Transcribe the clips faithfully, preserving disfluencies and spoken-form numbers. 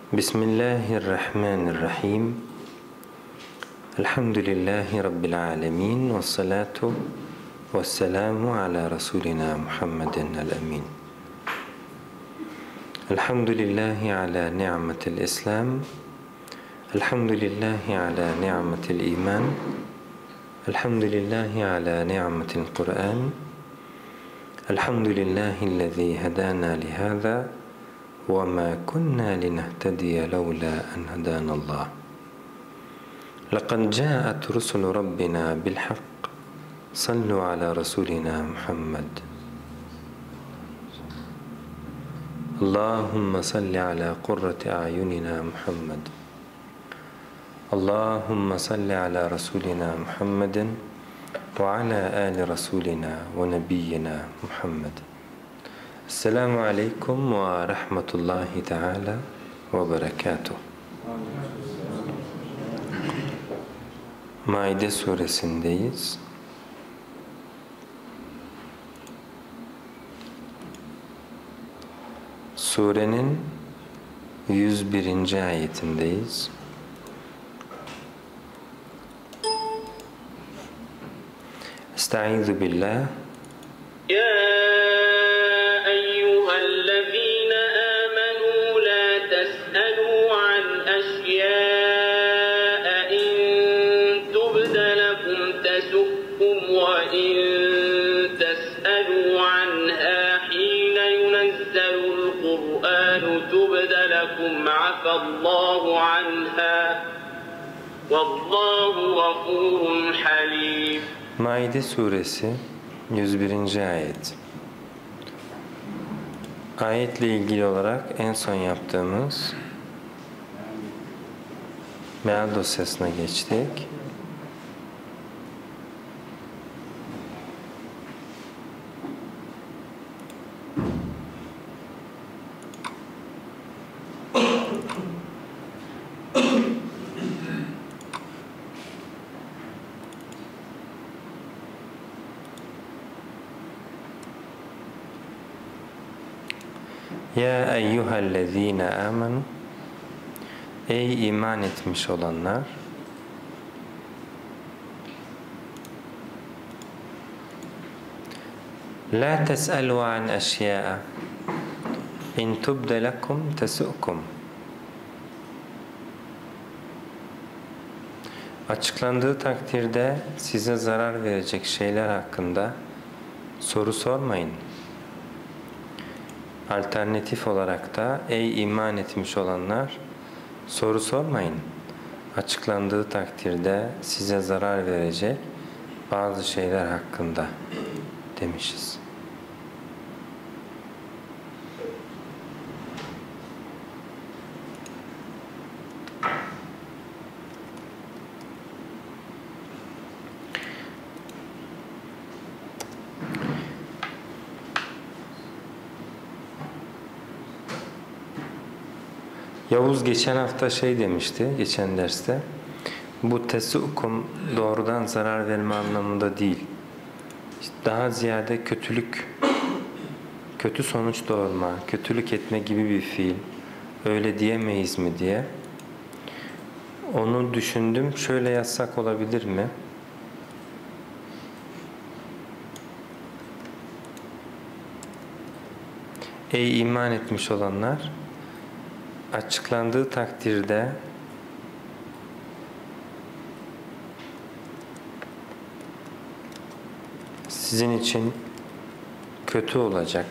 Bismillahirrahmanirrahim. Elhamdülillahi Rabbil alemin. Ve salatu ve selamu ala Resulina Muhammedin el-Emin. Elhamdülillahi ala ni'metil İslam. Elhamdülillahi ala ni'metil iman. Elhamdülillahi ala ni'metil Kur'an. Elhamdülillahillezî hedâna lihâzâ ve mâ kunnâ linehtediye levlâ en hedânallâh. Lekad câet rusulu rabbina bilhak. Sallu ala Resulina Muhammed. Allahümme salli ala kurrati a'yunina Muhammed. Allahümme salli ala Resulina Muhammedin ve ala ali Resulina ve nebiyyina Muhammed. Esselamu aleyküm ve rahmetullahi teala ve berekatuhu. Maide suresindeyiz. Surenin yüz birinci ayetindeyiz. Estaizu billah. Ya eyyühellezîne âmenû la tes'elû an eşyâe in tubde lekum tesukkum ve in tes'elû anhâ hîne yunezzelul Kur'ânu tubde lekum afallâhu anhâ vallâhu gafûrun halîm. Maide suresi yüz birinci ayet. Ayetle ilgili olarak en son yaptığımız meal dosyasına geçtik. Ya eyyühellezîne âmenû. Ey iman etmiş olanlar. La tes'elû an eşyâ'a in tubde lekum tesu'kum. Açıklandığı takdirde size zarar verecek şeyler hakkında soru sormayın. Alternatif olarak da ey iman etmiş olanlar, soru sormayın. Açıklandığı takdirde size zarar verecek bazı şeyler hakkında demişiz. Yavuz geçen hafta şey demişti, geçen derste, bu tesukum doğrudan zarar verme anlamında değil. İşte daha ziyade kötülük, kötü sonuç doğurma, kötülük etme gibi bir fiil. Öyle diyemeyiz mi diye. Onu düşündüm, şöyle yazsak olabilir mi? Ey iman etmiş olanlar! Açıklandığı takdirde sizin için kötü olacak.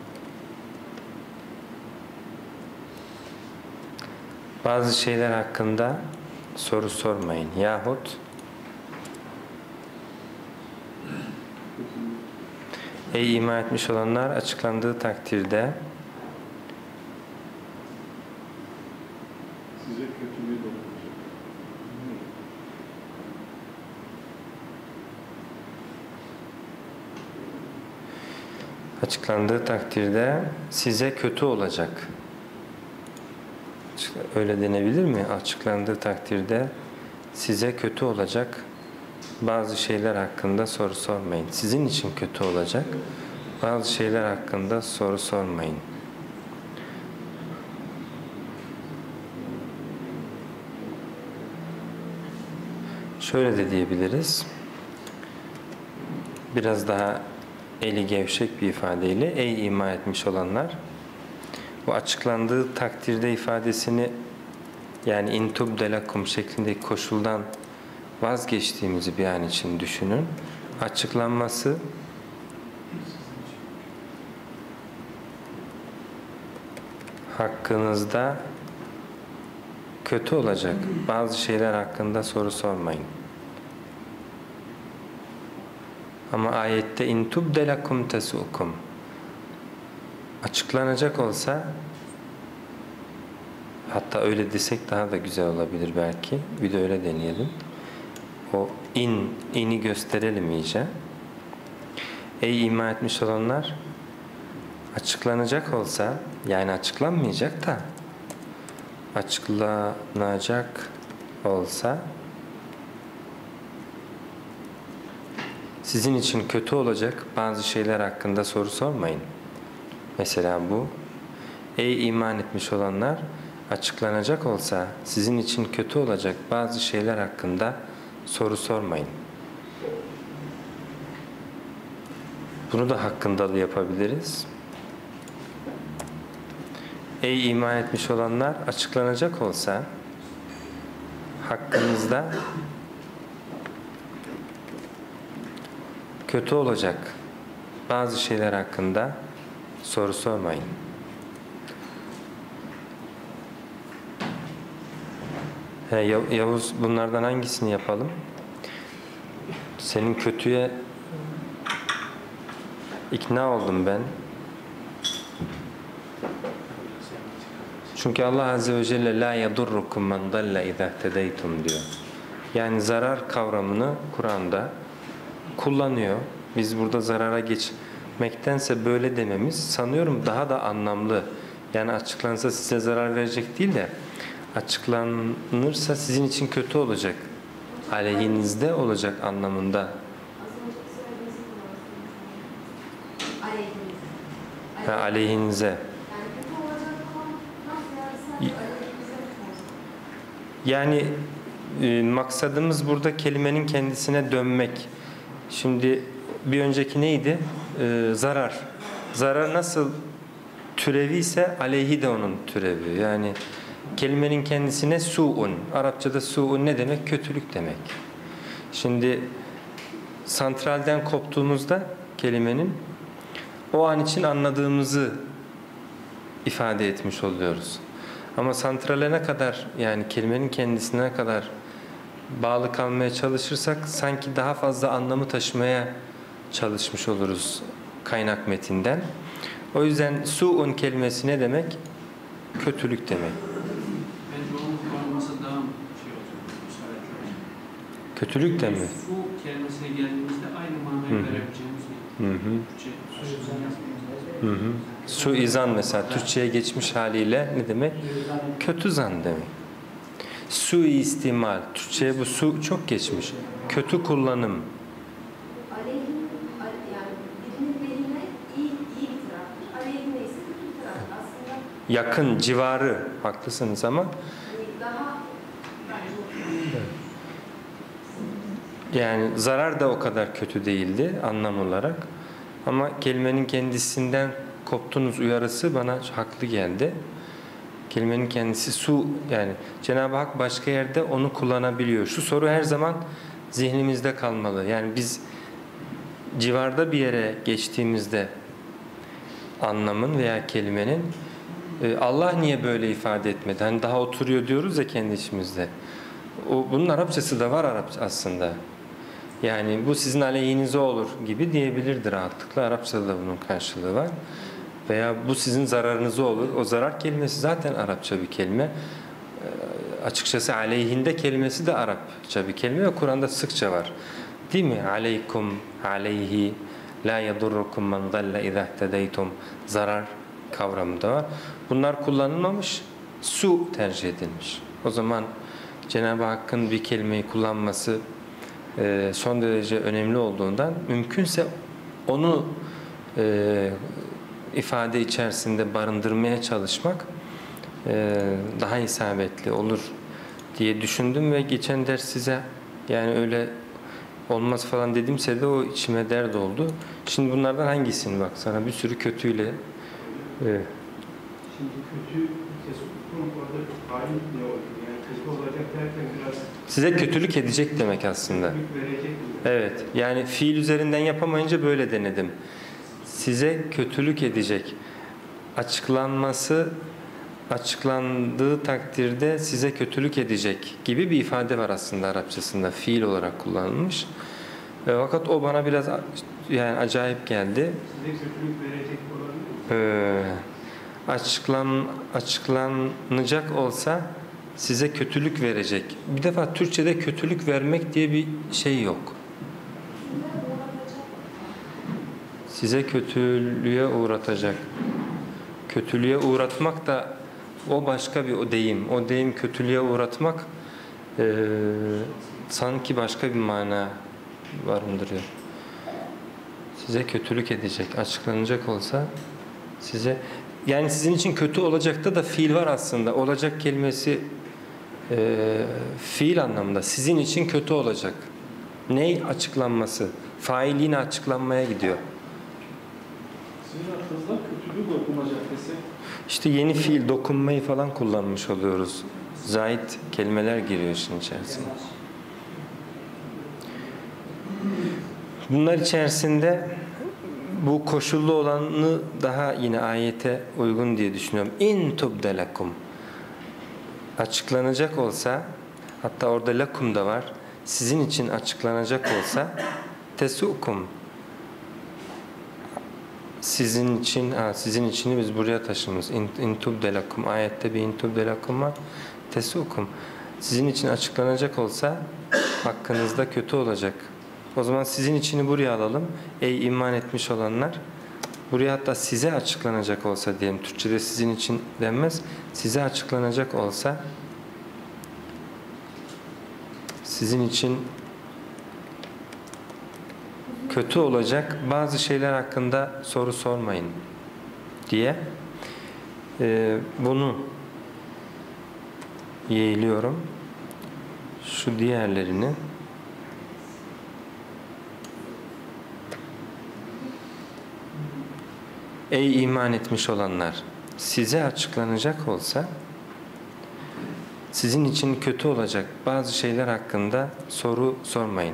Bazı şeyler hakkında soru sormayın. Yahut ey iman etmiş olanlar, açıklandığı takdirde açıklandığı takdirde size kötü olacak. Öyle denebilir mi? Açıklandığı takdirde size kötü olacak bazı şeyler hakkında soru sormayın. Sizin için kötü olacak bazı şeyler hakkında soru sormayın. şöyle de diyebiliriz. Biraz daha eli gevşek bir ifadeyle ey iman etmiş olanlar, bu açıklandığı takdirde ifadesini, yani in tubde lekum şeklindeki koşuldan vazgeçtiğimizi bir an için düşünün. Açıklanması hakkınızda kötü olacak bazı şeyler hakkında soru sormayın. Ama ayette in tubde lekum tesukum, açıklanacak olsa, hatta öyle desek daha da güzel olabilir belki. Bir de öyle deneyelim. O in, ini gösterelim iyice. Ey iman etmiş olanlar, açıklanacak olsa, yani açıklanmayacak da açıklanacak olsa sizin için kötü olacak bazı şeyler hakkında soru sormayın. Mesela bu. Ey iman etmiş olanlar, açıklanacak olsa sizin için kötü olacak bazı şeyler hakkında soru sormayın. Bunu da hakkındalı yapabiliriz. Ey iman etmiş olanlar, açıklanacak olsa hakkınızda kötü olacak bazı şeyler hakkında soru sormayın. He, Yavuz, bunlardan hangisini yapalım? Senin kötüye ikna oldum ben. Çünkü Allah Azze ve Celle la yadurrukum men dalle izâ tedeytum diyor. Yani zarar kavramını Kur'an'da kullanıyor. Biz burada zarara geçmektense böyle dememiz sanıyorum daha da anlamlı. Yani açıklansa size zarar verecek değil de açıklanırsa sizin için kötü olacak, aleyhinizde olacak anlamında. Ha, aleyhinize. Yani e, maksadımız burada kelimenin kendisine dönmek. Şimdi bir önceki neydi? Ee, zarar. Zarar nasıl türevi ise aleyhi de onun türevi. Yani kelimenin kendisine su'un. Arapçada su'un ne demek? Kötülük demek. Şimdi santralden koptuğumuzda kelimenin o an için anladığımızı ifade etmiş oluyoruz. Ama santrale ne kadar, yani kelimenin kendisine kadar bağlı kalmaya çalışırsak sanki daha fazla anlamı taşımaya çalışmış oluruz kaynak metinden. O yüzden su'un kelimesi ne demek? Kötülük demek. Bence onun kullanılması daha şey olacak. Kötülük de mi? Su kelimesine geldiğimizde aynı manayı Hı. verebileceğimiz Hı hı. Türkçe. Hı hı. Suizan mesela Türkçe'ye geçmiş haliyle ne demek? Kötü zan demek. Suistimal. Türkçe'ye bu su çok geçmiş. Kötü kullanım. Aleyhin, yani birinin lehine iyi, iyi bir taraftır. Aleyhine ise kötü bir taraf. Aslında Yakın, civarı. Haklısınız ama daha yani zarar da o kadar kötü değildi anlam olarak. Ama kelimenin kendisinden koptunuz uyarısı bana haklı geldi. Kelimenin kendisi su, yani Cenab-ı Hak başka yerde onu kullanabiliyor. Şu soru her zaman zihnimizde kalmalı. Yani biz civarda bir yere geçtiğimizde anlamın veya kelimenin Allah niye böyle ifade etmedi? Hani daha oturuyor diyoruz ya kendi içimizde. O, bunun Arapçası da var Arapça aslında. Yani bu sizin aleyhinize olur gibi diyebilirdi rahatlıkla. Arapçada da bunun karşılığı var. Veya bu sizin zararınıza olur. O zarar kelimesi zaten Arapça bir kelime. E, açıkçası aleyhinde kelimesi de Arapça bir kelime ve Kur'an'da sıkça var. Değil mi? Aleykum, aleyhi, la yadurrukum men dalle izâ ihtedeytum. Zarar kavramı da var. Bunlar kullanılmamış, su tercih edilmiş. O zaman Cenab-ı Hakk'ın bir kelimeyi kullanması e, son derece önemli olduğundan mümkünse onu e, ifade içerisinde barındırmaya çalışmak e, daha isabetli olur diye düşündüm ve geçen ders size Yani öyle olmaz falan dedimse de o içime dert oldu. Şimdi bunlardan hangisini bak sana bir sürü kötüyle e, Şimdi kötü tesukkum orada halim ne oldu? Yani kötü olacak derken biraz size kötülük edecek demek aslında. kötülük verecek mi? Evet. Yani fiil üzerinden yapamayınca böyle denedim. Size kötülük edecek. Açıklanması açıklandığı takdirde size kötülük edecek gibi bir ifade var aslında Arapçasında. Fiil olarak kullanılmış. E, fakat o bana biraz yani acayip geldi. Size kötülük verecek olabilir mi? E, açıklan açıklanacak olsa size kötülük verecek. Bir defa Türkçe'de kötülük vermek diye bir şey yok. Size kötülüğe uğratacak. Kötülüğe uğratmak da o başka bir o deyim. O deyim kötülüğe uğratmak e, sanki başka bir mana barındırıyor. Size kötülük edecek, açıklanacak olsa size yani sizin için kötü olacakta da fiil var aslında. Olacak kelimesi e, fiil anlamında. Sizin için kötü olacak. Ney açıklanması? Fail yine açıklanmaya gidiyor. Sizin aklınızda kötülük okunacak desek İşte yeni fiil dokunmayı falan kullanmış oluyoruz. Zait kelimeler giriyor işin içerisine. Bunlar içerisinde bu koşullu olanı daha yine ayete uygun diye düşünüyorum. İn tubde lekum. Açıklanacak olsa, hatta orada lekum da var. Sizin için açıklanacak olsa tesukum. Sizin için, ha, sizin içini biz buraya taşımışız. İn, in tubde lekum. Ayette bir in tubde lekum var. Tesukum. Sizin için açıklanacak olsa hakkınızda kötü olacak. O zaman sizin içini buraya alalım. Ey iman etmiş olanlar. Buraya hatta size açıklanacak olsa diyelim. Türkçe'de sizin için denmez. Size açıklanacak olsa sizin için kötü olacak bazı şeyler hakkında soru sormayın diye e, bunu yeğliyorum. Şu diğerlerini ey iman etmiş olanlar size açıklanacak olsa sizin için kötü olacak bazı şeyler hakkında soru sormayın.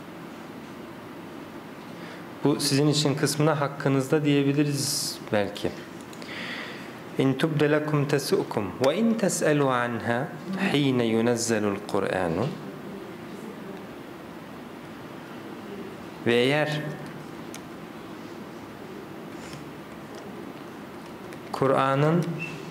Bu sizin için kısmına hakkınızda diyebiliriz belki. İn tubde lekum tesukum ve in tes'elu anha hine yunezzelul Kur'anu. Ve eğer Kur'an'ın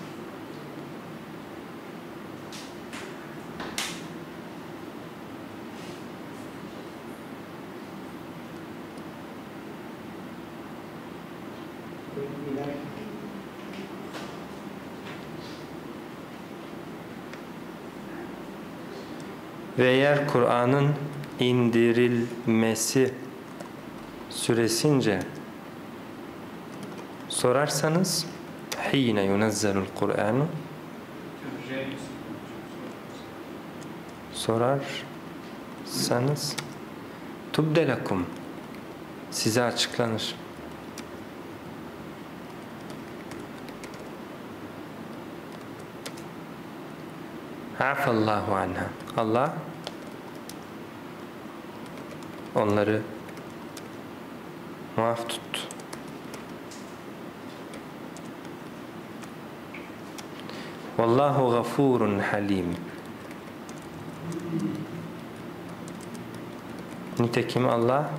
ve eğer Kur'an'ın indirilmesi süresince sorarsanız hine yunezzelul Kur'anu sorarsanız tubde lekum size açıklanır. Afallahu anha. Allah onları muaf tuttu. Vallahu gafurun halim. Nitekim Allah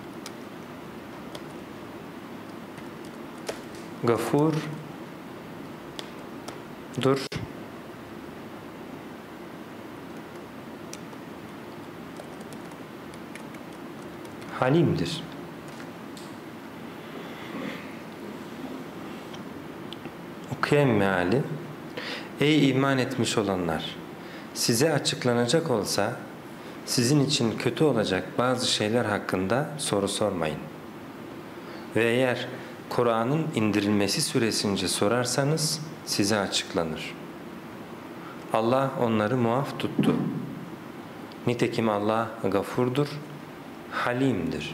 gafur dur halimdir. Okuyan meali ey iman etmiş olanlar size açıklanacak olsa sizin için kötü olacak bazı şeyler hakkında soru sormayın. Ve eğer Kur'an'ın indirilmesi süresince sorarsanız size açıklanır. Allah onları muaf tuttu. Nitekim Allah gafurdur, halimdir.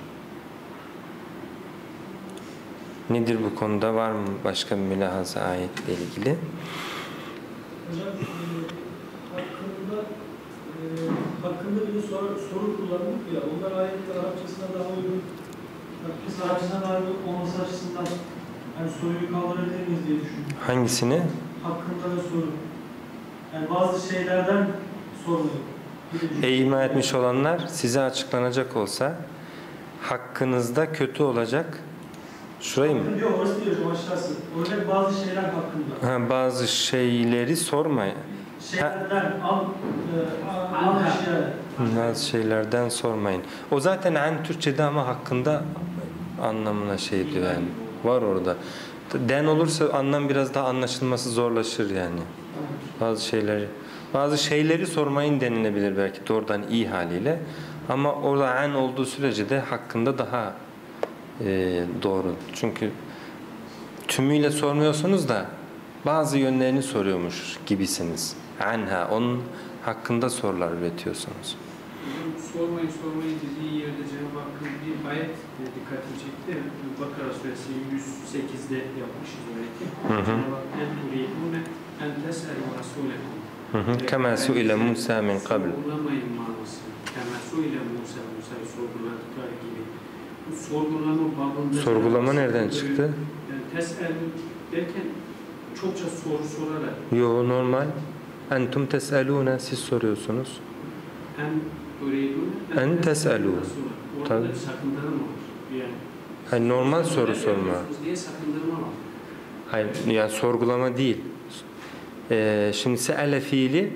Nedir bu konuda? Var mı başka bir mülahaza ayetle ilgili? Hocam e, hakkında e, hakkında bir soru, soru kullandık ya, onlar ayette Arapçasına daha uygun. Biz Arapçasına daha uygun olması açısından yani soruyu kaldırabilir miyiz diye düşündüm. Hangisini? Hakkında da soru. Yani bazı şeylerden soruluyor. E, ima etmiş olanlar size açıklanacak olsa hakkınızda kötü olacak. Şurayı mı? Yok, orası değil hocam, aşağısı. Orada bazı şeyler hakkında. Ha, bazı şeyleri sormayın. Şeylerden, al, e, al eşya. Bazı şeylerden sormayın. O zaten en Türkçe'de ama hakkında anlamına şey diyor yani. Var orada. Den olursa anlam biraz daha anlaşılması zorlaşır yani. Bazı şeyleri bazı şeyleri sormayın denilebilir belki doğrudan iyi haliyle. Ama orada en olduğu sürece de hakkında daha e, doğru. Çünkü tümüyle sormuyorsunuz da bazı yönlerini soruyormuş gibisiniz. Anha, onun hakkında sorular üretiyorsunuz. Sormayın sormayın dediği yerde Cenab-ı Hakk'ın bir ayet dikkatimi çekti. Bakara suresi yüz sekizde yapmışız öğreti. Cenab-ı Hak en turidune en tes'elu rasûlekum. Kema su'ile Musa min qabl. Sorgulamayın manası. Kema su'ile Musa, Musa'yı sorguladıkları gibi. Bu sorgulama babında... Sorgulama nereden çıktı? Yani tes'elu derken çokça soru sorarak. Yo, normal. Entum tes'elûne, siz soruyorsunuz. En turidune En tes'elû. Orada bir sakındırma var. Yani, Hayır, normal soru sorma. diye sakındırma var. Hayır, yani sorgulama değil. Ee, şimdi se'ele fiili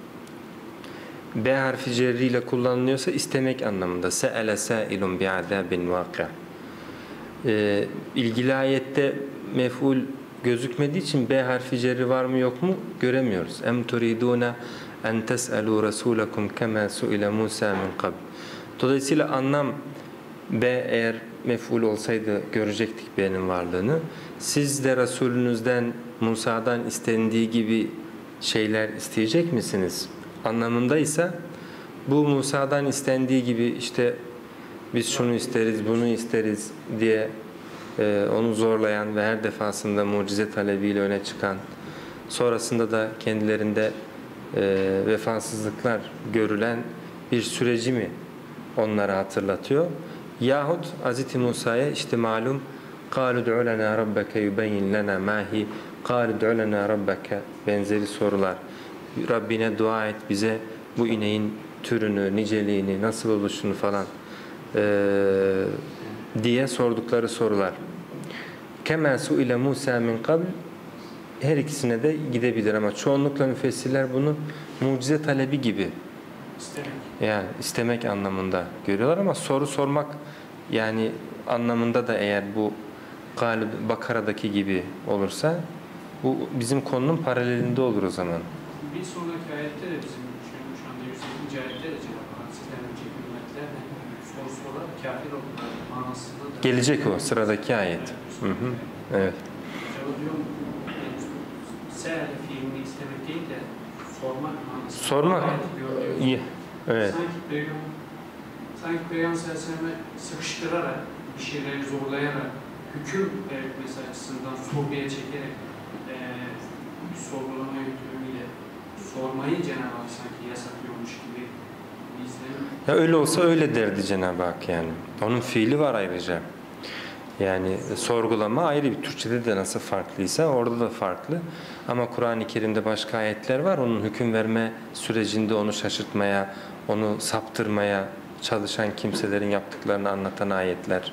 B harfi cerriyle kullanılıyorsa istemek anlamında. Se'ele sâilun bi'azâbin vâki'. Ee, ilgili ayette mef'ul gözükmediği için B harfi cerri var mı yok mu göremiyoruz. Em turidûne en tes'elû rasûlekum kemâ su'ile Musa min qabl. Dolayısıyla anlam B eğer mef'ul olsaydı görecektik B'nin varlığını. Siz de Resulünüzden Musa'dan istendiği gibi şeyler isteyecek misiniz? Anlamındaysa bu Musa'dan istendiği gibi işte biz şunu isteriz, bunu isteriz diye e, onu zorlayan ve her defasında mucize talebiyle öne çıkan, sonrasında da kendilerinde e, vefasızlıklar görülen bir süreci mi onlara hatırlatıyor? Yahut Hz. Musa'ya işte malum قَالُ دُعُ لَنَا رَبَّكَ يُبَيِّنْ لَنَا مَا هِي قَالُ دُعُ لَنَا رَبَّكَ benzeri sorular. Rabbine dua et bize bu ineğin türünü, niceliğini, nasıl oluşunu falan ee, diye sordukları sorular. كَمَا سُئِلَ مُوسَى مِنْ قَبْلِ her ikisine de gidebilir ama çoğunlukla müfessirler bunu mucize talebi gibi İstemek. yani istemek anlamında görüyorlar ama soru sormak yani anlamında da eğer bu Galib Bakara'daki gibi olursa bu bizim konunun paralelinde olur o zaman. Bir sonraki ayette de bizim şu, şu anda yüz yedinci ayette de Cenab-ı Hak sizden önceki ümmetlerle soru sorar kafir oldular manasında da. Gelecek o sıradaki ayet. Hı hı. Evet. Acaba diyorum se'ele fiilini istemek değil de sormak manasında. Sormak. İyi. Evet. Sanki Peygamber sanki Peygamber sallallahu sıkıştırarak bir şeyleri zorlayarak hüküm verilmesi açısından sorguya çekerek e, bir sorgulama yöntemiyle sormayı Cenab-ı Hak sanki yasaklıyormuş gibi izlenim. Ya öyle olsa öyle derdi Cenab-ı Hak yani. Onun fiili var ayrıca. Yani sorgulama ayrı bir Türkçe'de de nasıl farklıysa orada da farklı. Ama Kur'an-ı Kerim'de başka ayetler var. Onun hüküm verme sürecinde onu şaşırtmaya, onu saptırmaya çalışan kimselerin yaptıklarını anlatan ayetler.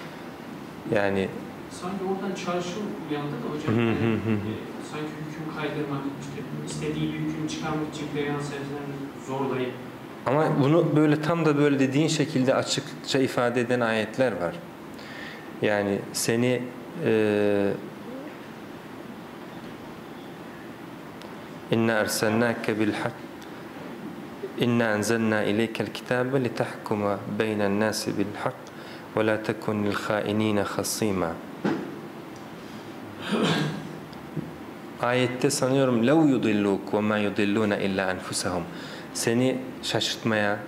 Yani Sanki oradan çağrışım uyandı da hocam. Hı yani, hı hı. e, sanki hüküm kaydırmak, işte istediği bir hüküm çıkarmak için Peygamber sallallahu zorlayıp. ama bunu böyle tam da böyle dediğin şekilde açıkça ifade eden ayetler var. Yani seni e, inna erselnake bil hak inna enzelna ileykel kitabe li tahkuma beynen nasi bil hak ve la tekun lil hainine hasima. Ayette sanıyorum lev yudilluk ve ma yudilluna illa enfusahum. Seni şaşırtmaya,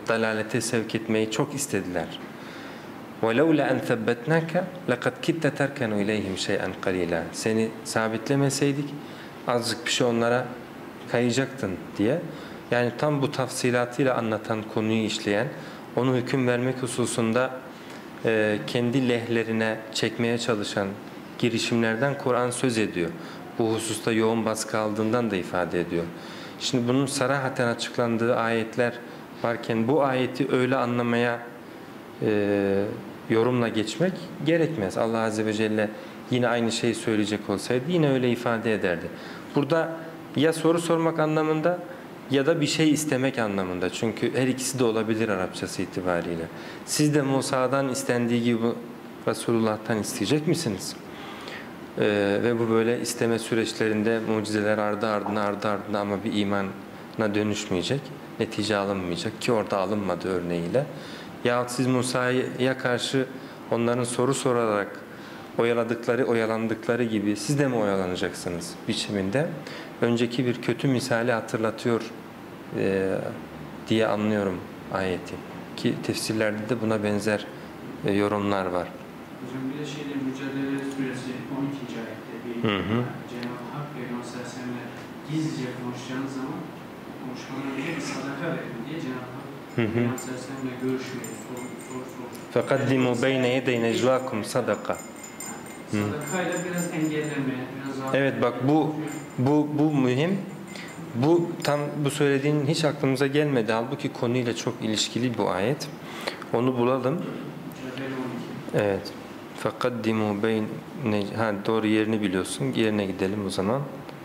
dalalete sevk etmeyi çok istediler. وَلَوْلَا أَنْ ثَبَّتْنَاكَ لَقَدْ كِدْتَ تَرْكَنُ اِلَيْهِمْ شَيْئًا قَلِيلًا. Seni sabitlemeseydik azıcık bir şey onlara kayacaktın diye. Yani tam bu tafsilatıyla anlatan, konuyu işleyen, onu hüküm vermek hususunda e, kendi lehlerine çekmeye çalışan girişimlerden Kur'an söz ediyor. Bu hususta yoğun baskı aldığından da ifade ediyor. Şimdi bunun sarahaten açıklandığı ayetler varken bu ayeti öyle anlamaya e, yorumla geçmek gerekmez. Allah Azze ve Celle yine aynı şeyi söyleyecek olsaydı yine öyle ifade ederdi. Burada ya soru sormak anlamında ya da bir şey istemek anlamında. Çünkü her ikisi de olabilir Arapçası itibariyle. Siz de Musa'dan istendiği gibi Resulullah'tan isteyecek misiniz? Ee, ve bu böyle isteme süreçlerinde mucizeler ardı ardına ardı ardına ama bir imana dönüşmeyecek, netice alınmayacak ki orada alınmadı örneğiyle. Yahut siz Musa'ya karşı onların soru sorarak oyaladıkları, oyalandıkları gibi siz de mi oyalanacaksınız biçiminde önceki bir kötü misali hatırlatıyor e, diye anlıyorum ayeti. Ki tefsirlerde de buna benzer e, yorumlar var. Hocam bir de şeyde Mücadele Suresi on ikinci ayette bir Hı hı. Cenab-ı Hak Peygamber Aleyhisselam'la gizlice konuşacağınız zaman konuşmadan önce bir sadaka verin diye Cenab-ı Hak Peygamber Aleyhisselam'la görüşmeyi, soru soru soru. فَقَدِّمُوا بَيْنَ يَدَيْ نَجْوَاكُمْ صَدَقًا. Sadakayla biraz engelleme, biraz rahat. Evet bak bu bu bu mühim. Bu tam bu söylediğin hiç aklımıza gelmedi. Halbuki konuyla çok ilişkili bu ayet. Onu bulalım. Mücadele on iki. Evet. فَقَدِّمُوا بَيْنَ ha doğru yerini biliyorsun. Yerine gidelim o zaman.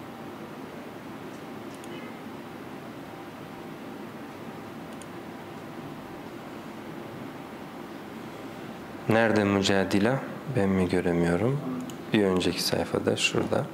Nerede mücadele? Ben mi göremiyorum? Bir önceki sayfada şurada.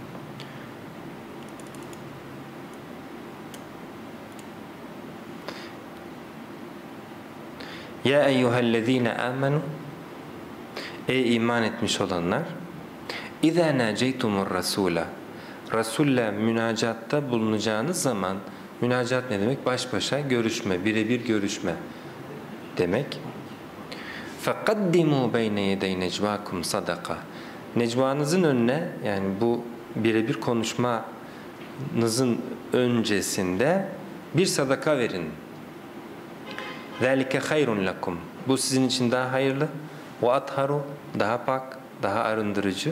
Ya eyyühellezine amenu Ey iman etmiş olanlar İzâ nâceytumur rasûle Resul'le münacatta bulunacağınız zaman münacat ne demek? Baş başa görüşme, birebir görüşme demek. فَقَدِّمُوا بَيْنَ يَدَيْ نَجْوَاكُمْ صَدَقًا Necvanızın önüne yani bu birebir konuşmanızın öncesinde bir sadaka verin. ذَٰلِكَ خَيْرٌ لَكُمْ Bu sizin için daha hayırlı. وَاَطْهَرُ Daha pak, daha arındırıcı.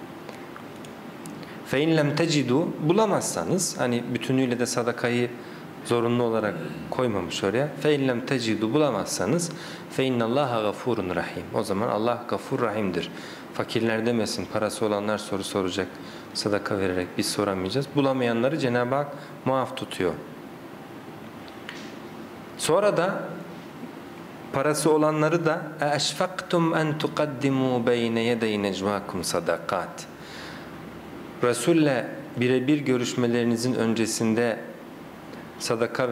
فَاِنْ لَمْ تَجِدُوا Bulamazsanız, hani bütünüyle de sadakayı zorunlu olarak koymamış oraya. فَاِنْ لَمْ تَجِدُوا Bulamazsanız فَاِنَّ اللّٰهَ غَفُورٌ rahim. O zaman Allah gafur rahimdir. Fakirler demesin, parası olanlar soru soracak, sadaka vererek biz soramayacağız. Bulamayanları Cenab-ı Hak muaf tutuyor. Sonra da parası olanları da اَشْفَقْتُمْ اَنْ تُقَدِّمُوا بَيْنَ يَدَيْ نَجْوَاكُمْ صَدَقَاتٍ Resul'le birebir görüşmelerinizin öncesinde sadaka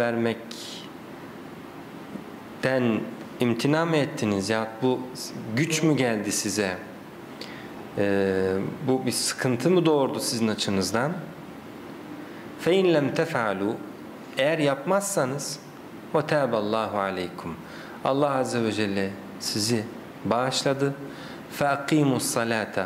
vermekten imtina mı ettiniz ya bu güç mü geldi size? Ee, bu bir sıkıntı mı doğurdu sizin açınızdan? فَاِنْ لَمْ تَفْعَلُوا Eğer yapmazsanız وَتَابَ اللّٰهُ عَلَيْكُمْ Allah Azze ve Celle sizi bağışladı. فَاَقِيمُوا الصَّلَاةَ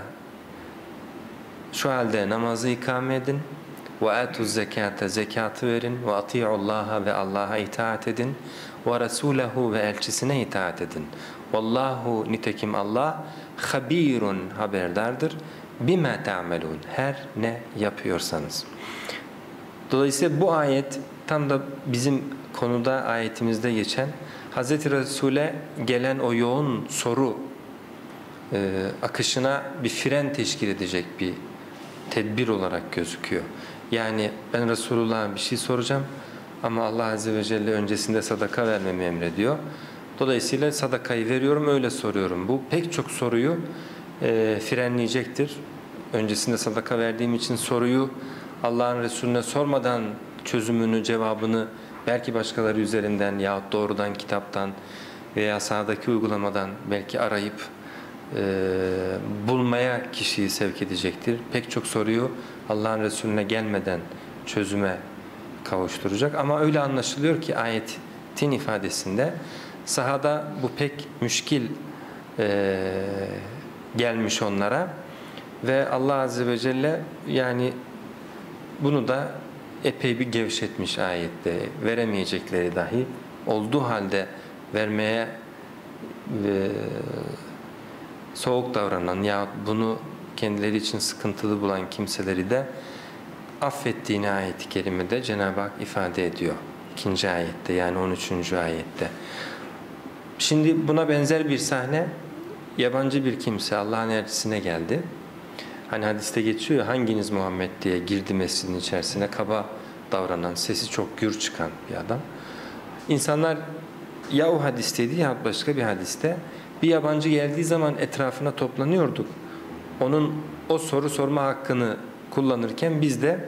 Şu halde namazı ikame edin. وَاَتُوا الزَّكَاةَ Zekatı verin. وَاَطِيعُوا اللّٰهَ Ve Allah'a itaat edin. وَرَسُولَهُ Ve elçisine itaat edin. وَاللّٰهُ Nitekim Allah habirun haberdardır. بِمَا تَعْمَلُونَ Her ne yapıyorsanız. Dolayısıyla bu ayet tam da bizim konuda ayetimizde geçen Hazreti Resul'e gelen o yoğun soru e, akışına bir fren teşkil edecek bir tedbir olarak gözüküyor. Yani ben Resulullah'a bir şey soracağım ama Allah Azze ve Celle öncesinde sadaka vermemi emrediyor. Dolayısıyla sadakayı veriyorum, öyle soruyorum. Bu pek çok soruyu e, frenleyecektir. Öncesinde sadaka verdiğim için soruyu Allah'ın Resulüne sormadan çözümünü, cevabını belki başkaları üzerinden yahut doğrudan kitaptan veya sahadaki uygulamadan belki arayıp e, bulmaya kişiyi sevk edecektir. Pek çok soruyu Allah'ın Resulüne gelmeden çözüme kavuşturacak. Ama öyle anlaşılıyor ki ayet tin ifadesinde. Sahada bu pek müşkil e, gelmiş onlara ve Allah Azze ve Celle yani bunu da epey bir gevşetmiş ayette. Veremeyecekleri dahi olduğu halde vermeye e, soğuk davranan yahut bunu kendileri için sıkıntılı bulan kimseleri de affettiğini ayet-i kerimede Cenab-ı Hak ifade ediyor. İkinci ayette, yani on üçüncü ayette. Şimdi buna benzer bir sahne, yabancı bir kimse Allah'ın elçisine geldi. Hani hadiste geçiyor, hanginiz Muhammed diye girdi mescidin içerisine, kaba davranan, sesi çok gür çıkan bir adam. İnsanlar ya o hadisteydi ya başka bir hadiste bir yabancı geldiği zaman etrafına toplanıyorduk. Onun o soru sorma hakkını kullanırken biz de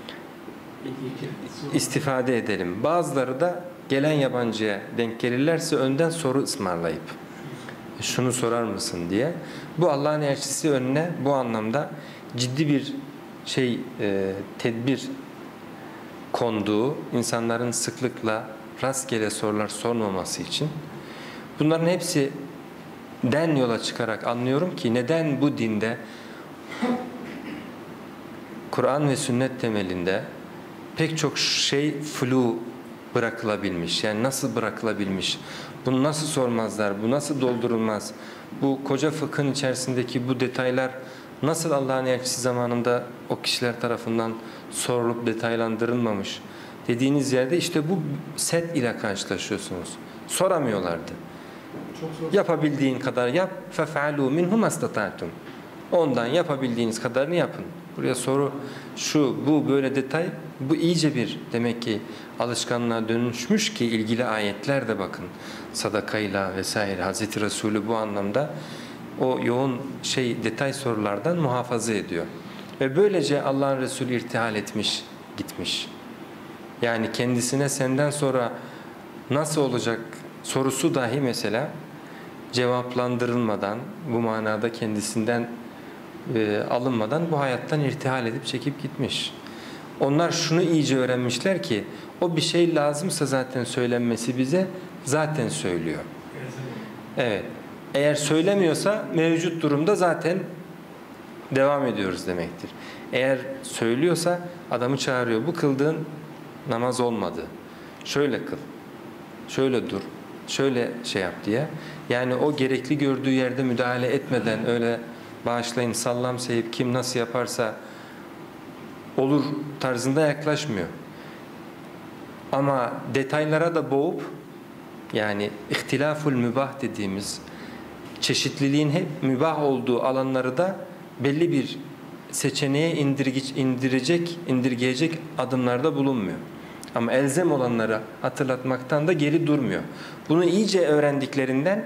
istifade edelim. Bazıları da gelen yabancıya denk gelirlerse önden soru ısmarlayıp şunu sorar mısın diye. Bu Allah'ın elçisi önüne bu anlamda ciddi bir şey e, tedbir konduğu, insanların sıklıkla rastgele sorular sormaması için. Bunların hepsi den yola çıkarak anlıyorum ki neden bu dinde Kur'an ve sünnet temelinde pek çok şey flu bırakılabilmiş. Yani nasıl bırakılabilmiş? Bunu nasıl sormazlar? Bu nasıl doldurulmaz? Bu koca fıkhın içerisindeki bu detaylar nasıl Allah'ın elçisi zamanında o kişiler tarafından sorulup detaylandırılmamış dediğiniz yerde işte bu set ile karşılaşıyorsunuz. Soramıyorlardı. Yapabildiğin kadar yap. فَفْعَلُوا مِنْهُمَ اسْتَطَعْتُمْ Ondan yapabildiğiniz kadarını yapın. Buraya soru şu, bu böyle detay, bu iyice bir demek ki alışkanlığa dönüşmüş ki ilgili ayetler de bakın. Sadakayla vesaire Hazreti Resulü bu anlamda o yoğun şey detay sorulardan muhafaza ediyor. Ve böylece Allah'ın Resulü irtihal etmiş, gitmiş. Yani kendisine senden sonra nasıl olacak sorusu dahi mesela cevaplandırılmadan, bu manada kendisinden e, alınmadan bu hayattan irtihal edip çekip gitmiş. Onlar şunu iyice öğrenmişler ki o bir şey lazımsa zaten söylenmesi bize zaten söylüyor. Evet. Eğer söylemiyorsa mevcut durumda zaten devam ediyoruz demektir. Eğer söylüyorsa adamı çağırıyor. Bu kıldığın namaz olmadı. Şöyle kıl. Şöyle dur. Şöyle şey yap diye. Yani o gerekli gördüğü yerde müdahale etmeden öyle bağışlayın sallam seyip kim nasıl yaparsa olur tarzında yaklaşmıyor. Ama detaylara da boğup yani ihtilaful mübah dediğimiz çeşitliliğin hep mübah olduğu alanları da belli bir seçeneğe indirecek, indirgeyecek adımlarda bulunmuyor. Ama elzem olanları hatırlatmaktan da geri durmuyor. Bunu iyice öğrendiklerinden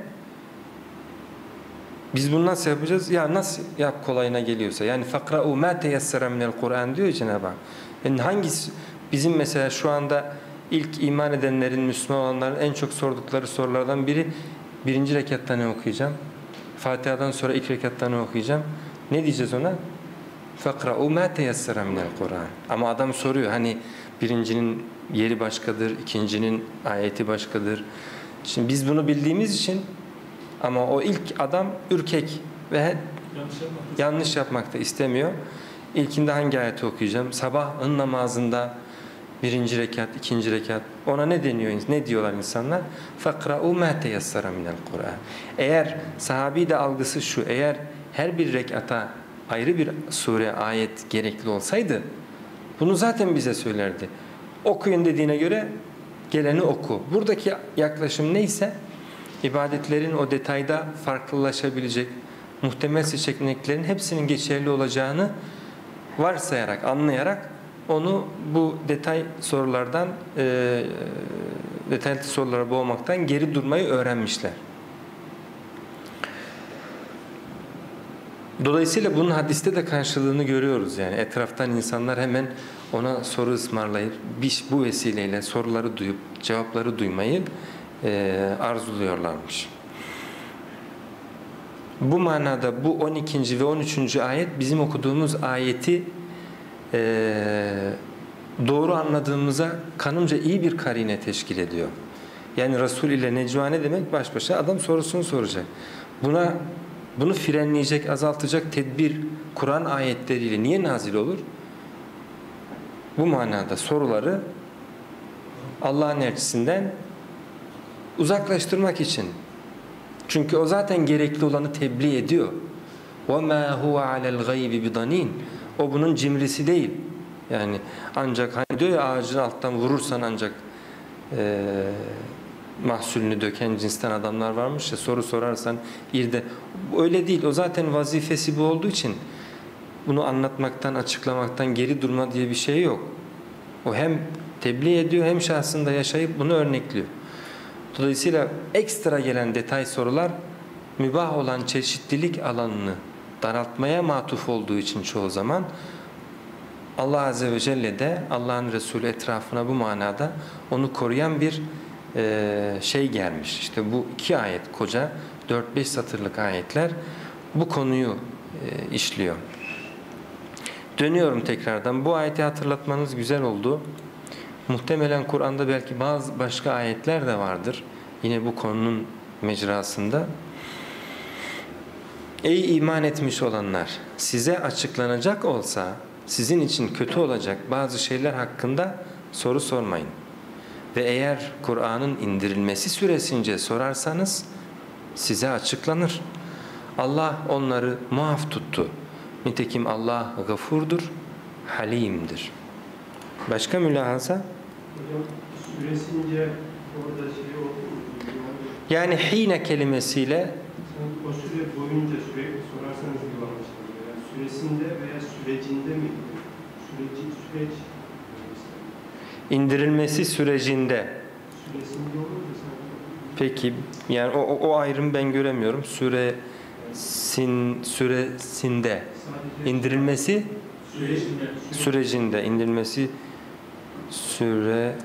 biz bunu nasıl yapacağız? Ya nasıl yap kolayına geliyorsa. Yani fakra'u ma teyessere minel Kur'an diyor Cenab-ı Hak. Yani hangisi bizim mesela şu anda ilk iman edenlerin, Müslüman olanların en çok sordukları sorulardan biri birinci rekatta ne okuyacağım? Fatiha'dan sonra ilk rekatta ne okuyacağım? Ne diyeceğiz ona? Fakra'u ma teyessere minel Kur'an. Ama adam soruyor hani birincinin yeri başkadır, ikincinin ayeti başkadır. Şimdi biz bunu bildiğimiz için ama o ilk adam ürkek ve yanlış yapmakta, yanlış yapmakta istemiyor. İlkinde hangi ayeti okuyacağım? Sabahın namazında birinci rekat, ikinci rekat. Ona ne deniyor? Ne diyorlar insanlar? Fakra'u ma teyassara minel Kur'an. Eğer sahabi de algısı şu, eğer her bir rekata ayrı bir sure, ayet gerekli olsaydı bunu zaten bize söylerdi. Okuyun dediğine göre geleni oku. Buradaki yaklaşım neyse ibadetlerin o detayda farklılaşabilecek muhtemel seçeneklerin hepsinin geçerli olacağını varsayarak, anlayarak onu bu detay sorulardan e, detaylı sorulara boğmaktan geri durmayı öğrenmişler. Dolayısıyla bunun hadiste de karşılığını görüyoruz. Yani etraftan insanlar hemen ona soru ısmarlayıp bu vesileyle soruları duyup cevapları duymayı e, arzuluyorlarmış. Bu manada bu on ikinci ve on üçüncü ayet bizim okuduğumuz ayeti e, doğru anladığımıza kanımca iyi bir karine teşkil ediyor. Yani Resul ile necva ne demek? Baş başa adam sorusunu soracak. Buna bunu frenleyecek, azaltacak tedbir Kur'an ayetleriyle niye nazil olur? Bu manada soruları Allah'ın elçisinden uzaklaştırmak için. Çünkü o zaten gerekli olanı tebliğ ediyor. وَمَا هُوَ عَلَى الْغَيْبِ بِضَن۪ينَ O bunun cimrisi değil. Yani ancak hani diyor ya ağacın alttan vurursan ancak e, mahsulünü döken cinsten adamlar varmış ya, soru sorarsan irde. Öyle değil. O zaten vazifesi bu olduğu için bunu anlatmaktan, açıklamaktan geri durma diye bir şey yok. O hem tebliğ ediyor hem şahsında yaşayıp bunu örnekliyor. Dolayısıyla ekstra gelen detay sorular mübah olan çeşitlilik alanını daraltmaya matuf olduğu için çoğu zaman Allah Azze ve Celle de Allah'ın Resulü etrafına bu manada onu koruyan bir e, şey gelmiş. İşte bu iki ayet, koca dört beş satırlık ayetler bu konuyu e, işliyor. Dönüyorum tekrardan. Bu ayeti hatırlatmanız güzel oldu. Muhtemelen Kur'an'da belki bazı başka ayetler de vardır. Yine bu konunun mecrasında. Ey iman etmiş olanlar! Size açıklanacak olsa sizin için kötü olacak bazı şeyler hakkında soru sormayın. Ve eğer Kur'an'ın indirilmesi süresince sorarsanız size açıklanır. Allah onları muaf tuttu. Nitekim Allah gafurdur, halimdir. Başka mülahaza? Hocam süresince orada şey oldu mu? Yani hine kelimesiyle Sanki o süre boyunca sürekli sorarsanız gibi anlaşılıyor. Yani süresinde veya sürecinde mi? Süreci, süreç. indirilmesi sürecinde. Süresinde olur mu sanki? Peki yani o, o, o ayrımı ben göremiyorum. Süresin, süresinde. Sadece indirilmesi Sürecinde. sürecinde. indirilmesi sürecinde.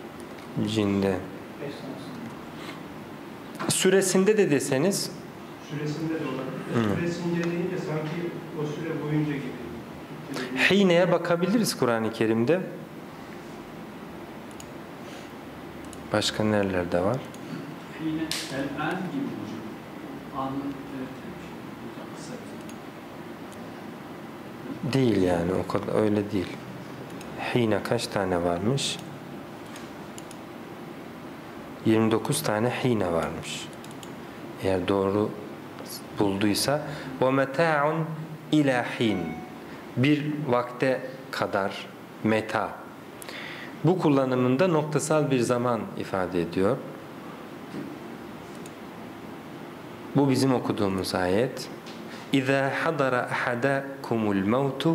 Süresinde de deseniz süresinde de olabilir. Hı. Süresince deyince sanki o süre boyunca gibi. Hine'ye bakabiliriz Kur'an-ı Kerim'de. Başka nerelerde var? Yine el-an gibi hocam. Anı belirtilmiş. Kısa kısa. Değil yani o kadar öyle değil. Hine kaç tane varmış? yirmi dokuz tane hine varmış. Eğer doğru bulduysa وَمَتَاعٌ اِلَى حِينٍ bir vakte kadar meta. Bu kullanımında noktasal bir zaman ifade ediyor. Bu bizim okuduğumuz ayet. اِذَا حَضَرَ أَحَدَكُمُ الْمَوْتُ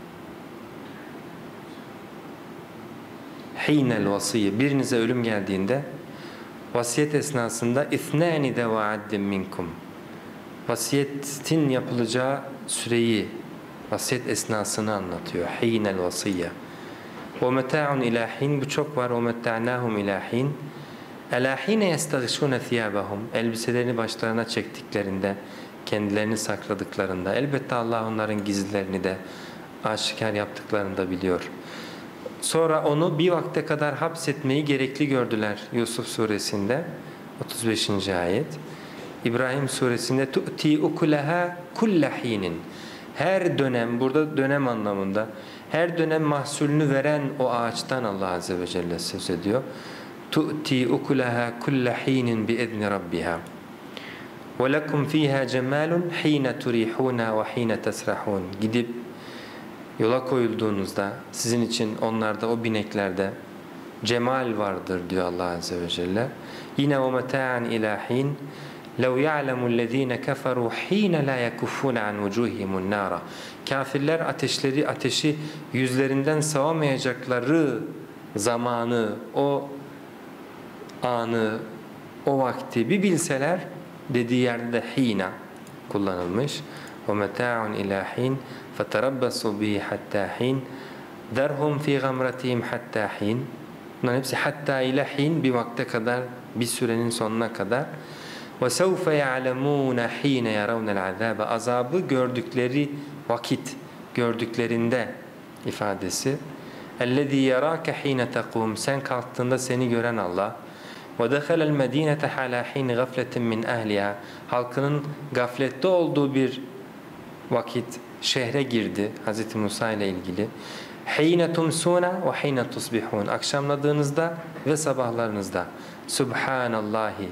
حِينَ الْوَصِيَّ birinize ölüm geldiğinde vasiyet esnasında اِثْنَانِ ذَوَا عَدٍ مِنْكُمْ vasiyetin yapılacağı süreyi, vasiyet esnasını anlatıyor. حِينَ الْوَصِيَّ وَمَتَاعٌ اِلَى حِينَ bu çok var. وَمَتَّعْنَاهُمْ اِلَى حِينَ اَلَا حِينَ يَسْتَغِشُونَ ثِيَابَهُمْ elbiselerini başlarına çektiklerinde, kendilerini sakladıklarında, elbette Allah onların gizlilerini de aşikar yaptıklarını da biliyor. Sonra onu bir vakte kadar hapsetmeyi gerekli gördüler Yusuf suresinde otuz beşinci ayet. İbrahim suresinde tu'ti ukulaha kulle hinin her dönem, burada dönem anlamında her dönem mahsulünü veren o ağaçtan Allah Azze ve Celle söz ediyor. tu'ti ukulaha kulle hinin biizni rabbiha ve lekum fiha cemalun hine turihuna ve hine tesrahun gidip yola koyulduğunuzda sizin için onlarda, o bineklerde cemal vardır diyor Allah Azze ve Celle. Yine o meta'an ilahin لَوْ يَعْلَمُ الَّذ۪ينَ كَفَرُوا ح۪ينَ لَا يَكُفُّونَ عَنْ وُجُوهِهِمُ النَّارَ kafirler ateşleri, ateşi yüzlerinden savamayacakları zamanı, o anı, o vakti bir bilseler dediği yerde de hina kullanılmış. وَمَتَاعٌ اِلَى حِينَ فَتَرَبَّصُوا بِهِ حَتَّى حِينَ دَرْهُمْ فِي غَمْرَتِهِمْ حَتَّى حِينَ bunların hepsi hatta ile hin bir vakte kadar, bir sürenin sonuna kadar. وَسَوْفَ يَعْلَمُونَ حِينَ يَرَوْنَ الْعَذَابَ azabı gördükleri vakit, gördüklerinde ifadesi. اَلَّذ۪ي يَرَاكَ حِينَ تَقُومُ sen kalktığında seni gören Allah. وَدَخَلَ الْمَد۪ينَةَ حَالَى حِينِ غَفْلَةٍ مِنْ اَهْلِهَا Halkının gaflette olduğu bir vakit şehre girdi Hz. Musa ile ilgili. حِينَ تُمْسُونَ وَحِينَ تُصْبِحُونَ Akşamladığınızda ve sabahlarınızda. Subhanallahi.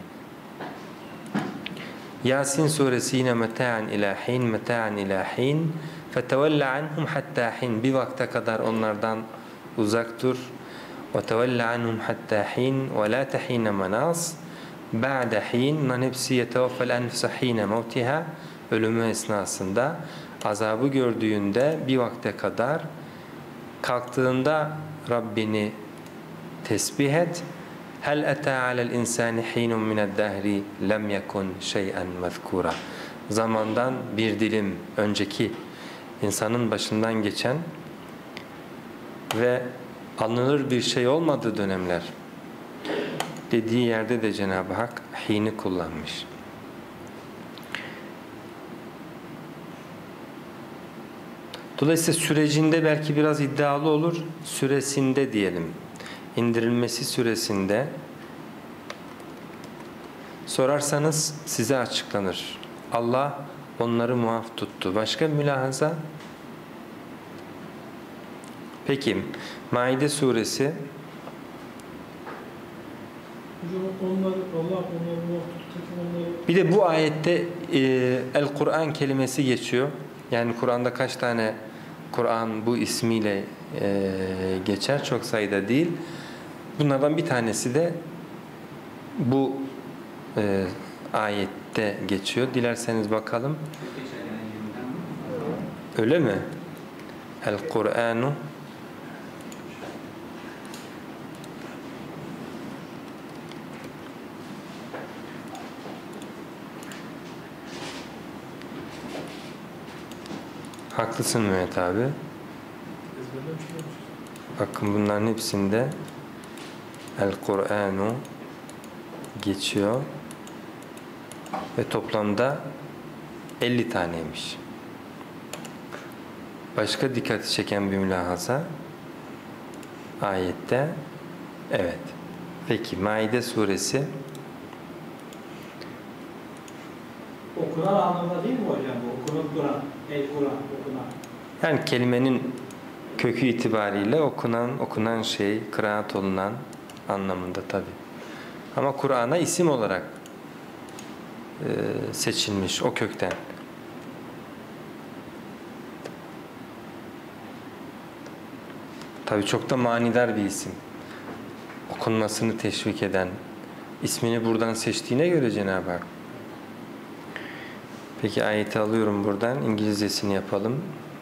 Yasin suresi yine meta'an ila hin, meta'an ila hin. فَتَوَلَّ عَنْهُمْ حَتَّى حِينَ Bir vakte kadar onlardan uzak dur. وَتَوَلَّ عَنْهُمْ حَتَّى حِينَ وَلَا تَحِينَ مَنَاص بَعْدَ حِينَ Bunların hepsi يَتَوَفَّ الْاَنْفُسَ حِينَ مَوْتِهَا Ölümü esnasında azabı gördüğünde bir vakte kadar kalktığında Rabbini tesbih et. Hel ata alel insani hinun mined dahri lem yekun şey'en mezkura. Zamandan bir dilim önceki insanın başından geçen ve anılır bir şey olmadığı dönemler dediği yerde de Cenab-ı Hak hini kullanmış. Dolayısıyla sürecinde belki biraz iddialı olur. Süresinde diyelim. İndirilmesi süresinde sorarsanız size açıklanır. Allah onları muaf tuttu. Başka mülahaza? Peki, Maide suresi onları, Allah onları muaf tuttu, onları... Bir de bu ayette e, El-Kur'an kelimesi geçiyor. Yani Kur'an'da kaç tane Kur'an bu ismiyle e, geçer? Çok sayıda değil. Bunlardan bir tanesi de bu e, ayette geçiyor. Dilerseniz bakalım. Öyle mi? El-Kur'anu Haklısın Mehmet abi. Bakın bunların hepsinde El-Kur'anu geçiyor ve toplamda elli taneymiş. Başka dikkati çeken bir mülahaza ayette evet. Peki Maide suresi okunan anlamda değil mi hocam bu? Okunan Kur'an, el Kur'an, okunan. Yani kelimenin kökü itibariyle okunan, okunan şey, kıraat olunan anlamında tabi. Ama Kur'an'a isim olarak e, seçilmiş o kökten. Tabi çok da manidar bir isim. Okunmasını teşvik eden, ismini buradan seçtiğine göre Cenab-ı Hak. Peki ayeti alıyorum buradan. İngilizcesini yapalım.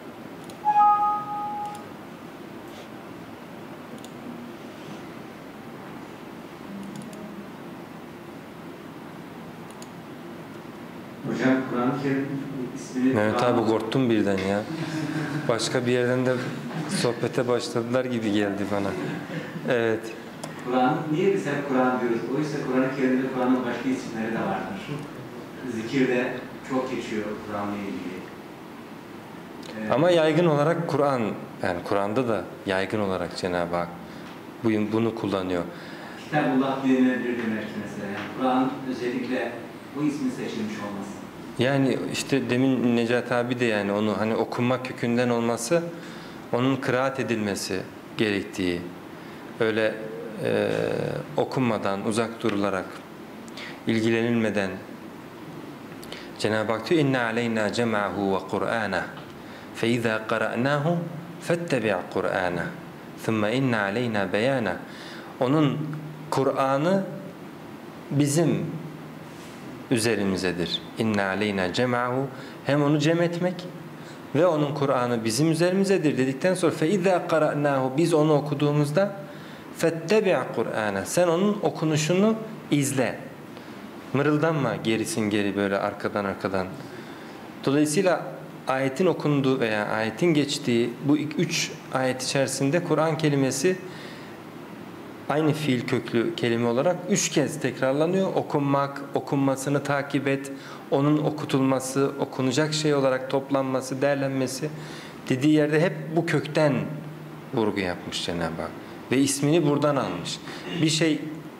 Hocam Kur'an-ı Kerim ismini... Mehmet abi korktum birden ya. Başka bir yerden de sohbete başladılar gibi geldi bana. Evet. Kur'an, niye biz hep Kur'an diyoruz? Oysa Kur'an-ı Kerim'de Kur'an'ın başka isimleri de vardır. Zikirde çok geçiyor Kur'an'la ilgili. Ee, Ama yaygın olarak Kur'an, yani Kur'an'da da yaygın olarak Cenab-ı Hak bunu kullanıyor. Kitabullah denilebilir demek mesela. Yani Kur'an özellikle bu ismin seçilmiş olması. Yani işte demin Necati abi de yani onu hani okunma kökünden olması, onun kıraat edilmesi gerektiği, öyle e, okunmadan, uzak durularak, ilgilenilmeden Cenab-ı Hak diyor inna aleyna cem'ahu ve Kur'ana fe izâ qara'nâhu fettebi' Kur'ana thumma inna aleyna beyana. Onun Kur'an'ı bizim üzerimizedir. İnna aleyna cem'ahu, hem onu cem etmek ve onun Kur'an'ı bizim üzerimizedir dedikten sonra fe izâ qara'nâhu, biz onu okuduğumuzda fettebi' Kur'ana, sen onun okunuşunu izle. Mırıldanma gerisin geri böyle arkadan arkadan. Dolayısıyla ayetin okunduğu veya ayetin geçtiği bu üç ayet içerisinde Kur'an kelimesi aynı fiil köklü kelime olarak üç kez tekrarlanıyor. Okunmak, okunmasını takip et, onun okutulması, okunacak şey olarak toplanması, değerlenmesi dediği yerde hep bu kökten vurgu yapmış Cenab-ı Hak. Ve ismini buradan almış. Bir şey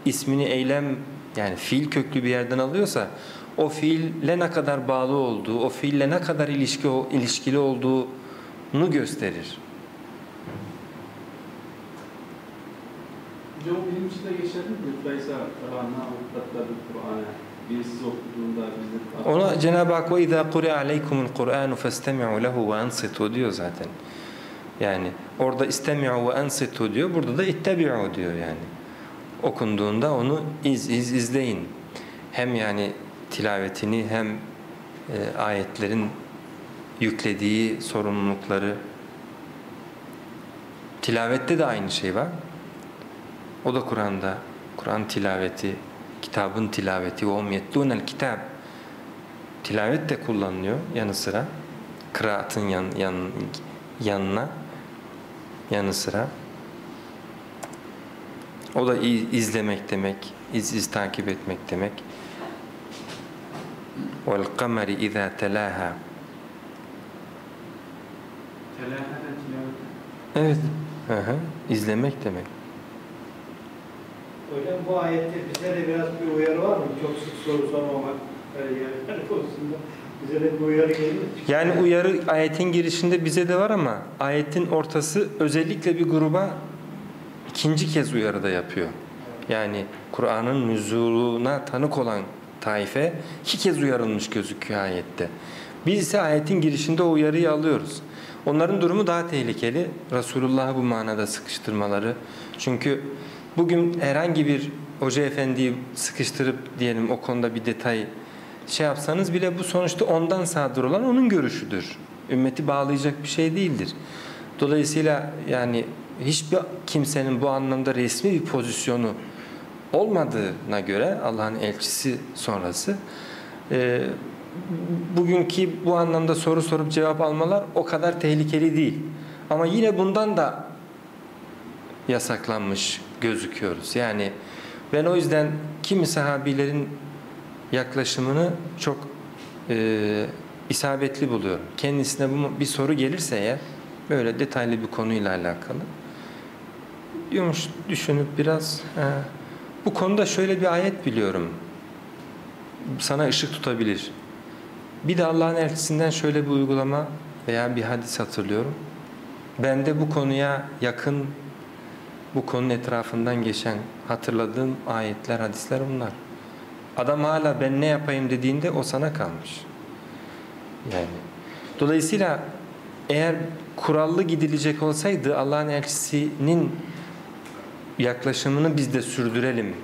ismini eylem yani fiil köklü bir yerden alıyorsa o fiille ne kadar bağlı olduğu, o fiille ne kadar ilişki ilişkili olduğunu gösterir. Hocam benim için de geçerli mi? Dolayısıyla Kur'an'a okutladık Kur'an'a. Birisiz okuduğunda bizde... Ona Cenab-ı Hak وَاِذَا قُرِعَ عَلَيْكُمُ الْقُرْآنُ فَاسْتَمِعُوا لَهُ وَاَنْصِتُوا diyor zaten. Yani orada istemi'u ve ensitu diyor, burada da ittebi'u diyor yani. Okunduğunda onu iz iz izleyin. Hem yani tilavetini hem e, ayetlerin yüklediği sorumlulukları. Tilavette de aynı şey var. O da Kur'an'da. Kur'an tilaveti, kitabın tilaveti. وَهُمْ يَتْلُونَ الْكِتَابِ Tilavet de kullanılıyor yanı sıra. Kıraatın yan, yan, yanına yanı sıra. O da izlemek demek, iz iz takip etmek demek. وَالْقَمَرِ اِذَا تَلَاهَا Telâhâden tilavet. Evet, hı hı. İzlemek demek. Hocam bu ayette bize de biraz bir uyarı var mı? Çok sık soru sormamak yani konusunda bize de bir uyarı gelir mi? Yani uyarı ayetin girişinde bize de var ama ayetin ortası özellikle bir gruba ikinci kez uyarı da yapıyor. Yani Kur'an'ın nüzuluna tanık olan taife iki kez uyarılmış gözüküyor ayette. Biz ise ayetin girişinde o uyarıyı alıyoruz. Onların durumu daha tehlikeli. Resulullah'ı bu manada sıkıştırmaları. Çünkü bugün herhangi bir hoca efendiyi sıkıştırıp diyelim o konuda bir detay şey yapsanız bile bu sonuçta ondan sadır olan onun görüşüdür. Ümmeti bağlayacak bir şey değildir. Dolayısıyla yani hiçbir kimsenin bu anlamda resmi bir pozisyonu olmadığına göre Allah'ın elçisi sonrası e, bugünkü bu anlamda soru sorup cevap almalar o kadar tehlikeli değil. Ama yine bundan da yasaklanmış gözüküyoruz. Yani ben o yüzden kimi sahabilerin yaklaşımını çok e, isabetli buluyorum. Kendisine bu bir soru gelirse eğer böyle detaylı bir konuyla alakalı yumuş düşünüp biraz he, bu konuda şöyle bir ayet biliyorum. Sana ışık tutabilir. Bir de Allah'ın elçisinden şöyle bir uygulama veya bir hadis hatırlıyorum. Ben de bu konuya yakın bu konunun etrafından geçen hatırladığım ayetler, hadisler bunlar. Adam hala ben ne yapayım dediğinde o sana kalmış. Yani dolayısıyla eğer kurallı gidilecek olsaydı Allah'ın elçisinin yaklaşımını biz de sürdürelim.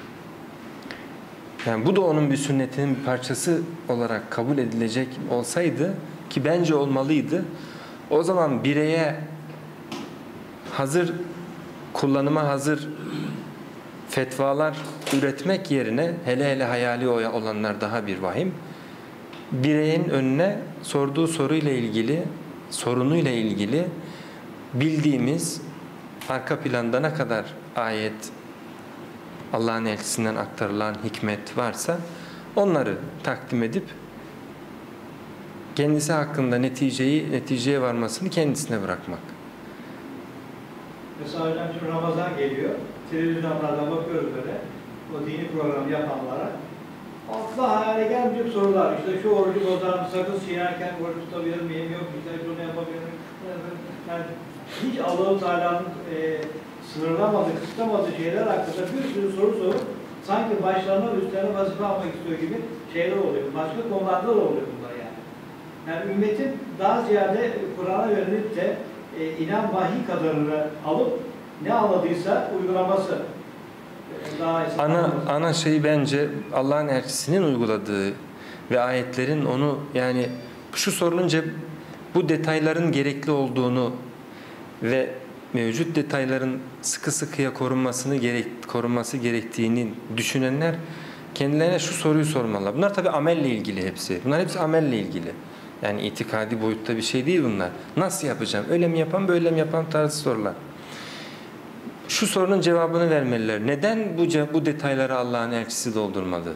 Yani bu da onun bir sünnetinin bir parçası olarak kabul edilecek olsaydı ki bence olmalıydı. O zaman bireye hazır kullanıma hazır fetvalar üretmek yerine hele hele hayali olanlar daha bir vahim. Bireyin önüne sorduğu soruyla ilgili, sorunuyla ilgili bildiğimiz arka planda ne kadar ayet Allah'ın elçisinden aktarılan hikmet varsa onları takdim edip kendisi hakkında neticeyi neticeye varmasını kendisine bırakmak. Mesela hocam şimdi Ramazan geliyor. Televizyonlardan bakıyoruz böyle. O dini program yapanlara. Asla hayale gelmeyecek sorular. İşte şu orucu bozar mı? Sakız çiğnerken oruç tutabilir miyim? Yok işte şunu yapabilir miyim? Yani hiç Allah-u Teala'nın e, sınırlamadığı, kısıtlamadığı şeyler hakkında bir sürü soru sorup sanki başlarına üstlerine vazife almak istiyor gibi şeyler oluyor. Başka konularda da oluyor bunlar yani. Yani ümmetin daha ziyade Kur'an'a yönelip de e, inan vahiy kadarını alıp ne anladıysa uygulaması e, daha ana ana şey bence Allah'ın elçisinin uyguladığı ve ayetlerin onu yani şu sorulunca bu detayların gerekli olduğunu ve mevcut detayların sıkı sıkıya korunmasını gerek korunması gerektiğini düşünenler kendilerine şu soruyu sormalılar. Bunlar tabii amelle ilgili hepsi. Bunlar hepsi amelle ilgili. Yani itikadi boyutta bir şey değil bunlar. Nasıl yapacağım? Öyle mi yapam, böyle mi yapam tarzı sorular. Şu sorunun cevabını vermeliler. Neden bu bu detayları Allah'ın elçisi doldurmadı?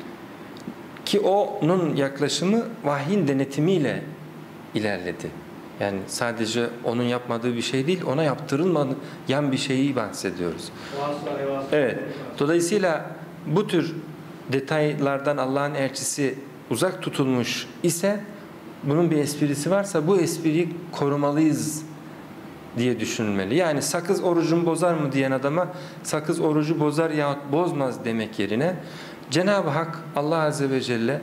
Ki onun yaklaşımı vahyin denetimiyle ilerledi. Yani sadece onun yapmadığı bir şey değil, ona yaptırılmayan bir şeyi bahsediyoruz. Evet. Dolayısıyla bu tür detaylardan Allah'ın elçisi uzak tutulmuş ise, bunun bir esprisi varsa bu espriyi korumalıyız diye düşünülmeli. Yani sakız orucunu bozar mı diyen adama sakız orucu bozar yahut bozmaz demek yerine Cenab-ı Hak Allah Azze ve Celle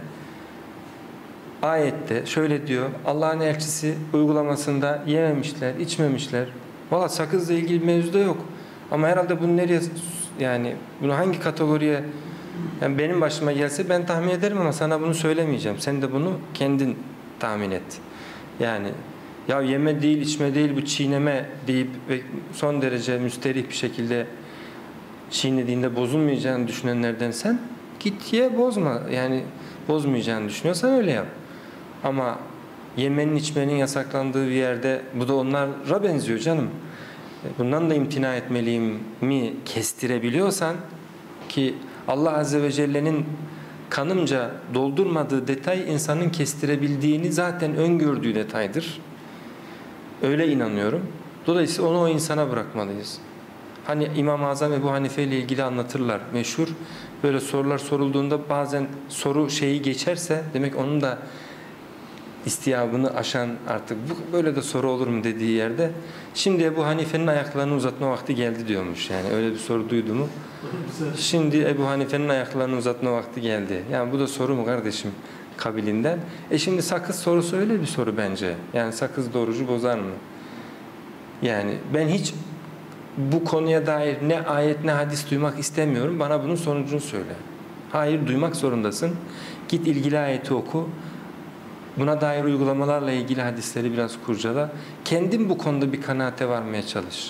ayette şöyle diyor: Allah'ın elçisi uygulamasında yememişler, içmemişler. Valla sakızla ilgili bir mevzu da yok. Ama herhalde bunu nereye, yani bunu hangi kategoriye, yani benim başıma gelse ben tahmin ederim ama sana bunu söylemeyeceğim. Sen de bunu kendin tahmin et. Yani ya yeme değil, içme değil, bu çiğneme deyip ve son derece müsterih bir şekilde çiğnediğinde bozulmayacağını düşünenlerden sen git ye, bozma. Yani bozmayacağını düşünüyorsan öyle yap. Ama yemenin içmenin yasaklandığı bir yerde bu da onlara benziyor canım. Bundan da imtina etmeliyim mi kestirebiliyorsan, ki Allah Azze ve Celle'nin kanımca doldurmadığı detay insanın kestirebildiğini zaten öngördüğü detaydır. Öyle inanıyorum. Dolayısıyla onu o insana bırakmalıyız. Hani İmam-ı Azam Ebu Hanife ile ilgili anlatırlar meşhur. Böyle sorular sorulduğunda bazen soru şeyi geçerse demek onun da istiyabını aşan, artık bu böyle de soru olur mu dediği yerde şimdi Ebu Hanife'nin ayaklarını uzatma vakti geldi diyormuş. Yani öyle bir soru duydu mu? Şimdi Ebu Hanife'nin ayaklarını uzatma vakti geldi. Yani bu da soru mu kardeşim kabilinden? E şimdi sakız sorusu öyle bir soru bence. Yani sakız da orucu bozar mı? Yani ben hiç bu konuya dair ne ayet ne hadis duymak istemiyorum. Bana bunun sonucunu söyle. Hayır, duymak zorundasın. Git ilgili ayeti oku. Buna dair uygulamalarla ilgili hadisleri biraz kurcala. Kendin bu konuda bir kanaate varmaya çalış.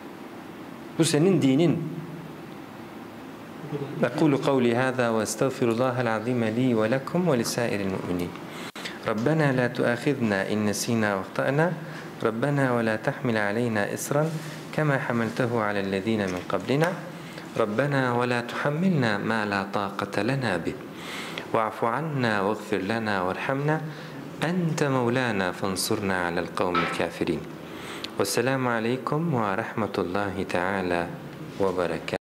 Bu senin dinin. أقول قولي هذا وأستغفر الله العظيم لي ولكم ولسائر المؤمنين. ربنا لا تؤاخذنا إن نسينا واخطأنا. ربنا ولا تحمل علينا إصرا كما حملته على الذين من قبلنا. ربنا ولا تحملنا ما لا طاقة لنا به. واعف عنا واغفر لنا وارحمنا أنت مولانا فانصرنا على القوم الكافرين. والسلام عليكم ورحمة الله تعالى وبركاته.